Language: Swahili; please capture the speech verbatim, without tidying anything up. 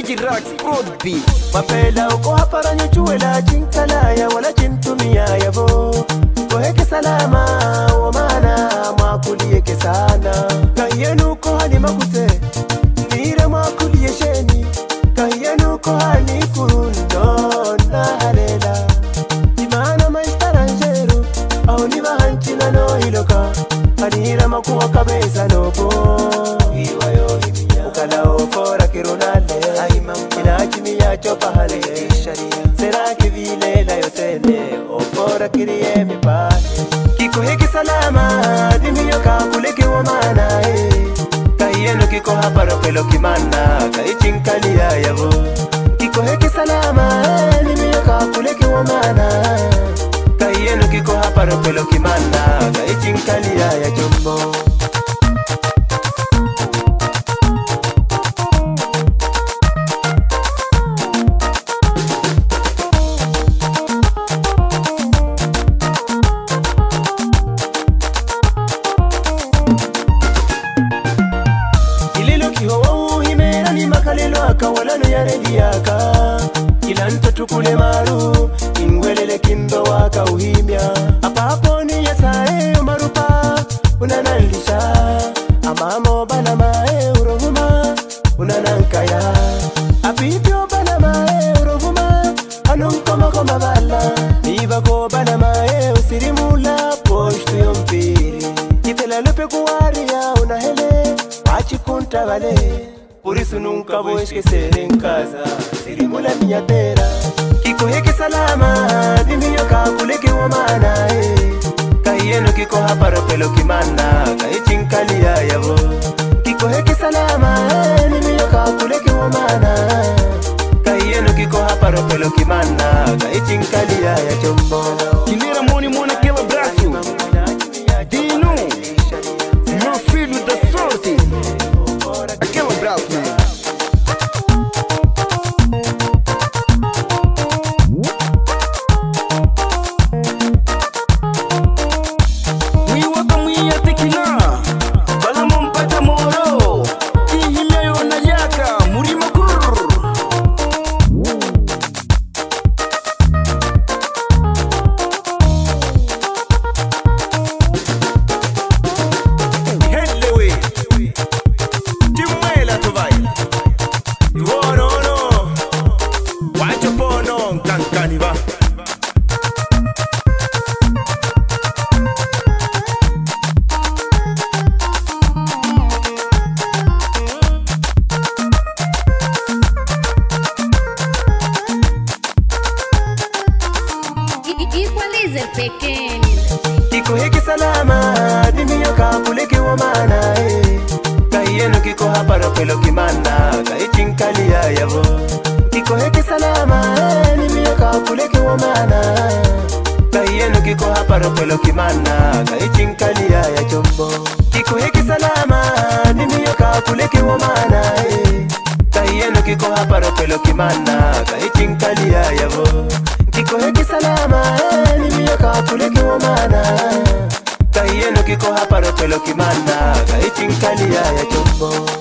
Jirax Prodby Mapela uko hapa ranyo chuela chinkala ya wala chintumia ya bo Koheke salama wa mana mwakulie kesana Kahiyenu ko hali makute Nire mwakulie sheni Kahiyenu ko hali kurundo na halela Imana maistaranjeru au niva hanchina no hiloka Hanira makuwa kabeza nobo Iwayo himiya Ukala ofora kirunale Ina chimiya chopa hale Sera kivile la yotene Ofora kiriye mipa Kiko heki salama Dimiyo kakuleke wamana Kahiyenu kiko haparo pelo kimana Kahichinkali ya yabo Kiko heki salama Dimiyo kakuleke wamana Kahiyenu kiko haparo pelo kimana Kahichinkali ya ya jumbo Kawalano ya rediaka Kila nto tukule maru Ingwelele kimbo waka uhimya Apa hapo ni ya sae umarupa Unanalisha Amamo bana mae urohuma Unanankaya Apipyo bana mae urohuma Anunkoma koma bala Iva ko bana mae usirimula Poshtu yompiri Kitela lupe kuwaria unahele Achikunta vale Por isso nunca vou esquecer em casa Sirimula minha terra Kiko heki salama Dimiyo kakuleke wamana Kahiyenu kiko haparo pelo kimana Kahichinkali ya yabo Kiko heki salama Dimiyo kakuleke wamana Kahiyenu kiko haparo pelo kimana Kahichinkali ya ya chombo Kilira moni mona aquele abraço Dino Meu filho da sorte Aquele abraço, né? Pequeno Kiko heki salama Dimiyo kakuleke wamana Kahiyenu kiko haparo pelo kimana Kahichinkali ya yabo Kiko heki salama Dimiyo kakuleke wamana Kahiyenu kiko haparo pelo kimana Kahichinkali ya ya chombo Kiko heki salama Dimiyo kakuleke wamana Kahiyenu kiko haparo pelo kimana Kahichinkali ya yabo Kiko heki salama Dimiyo kakuleke wamana Kahiyenu kiko haparo pelo kimana Kahichinkali ya ya chombo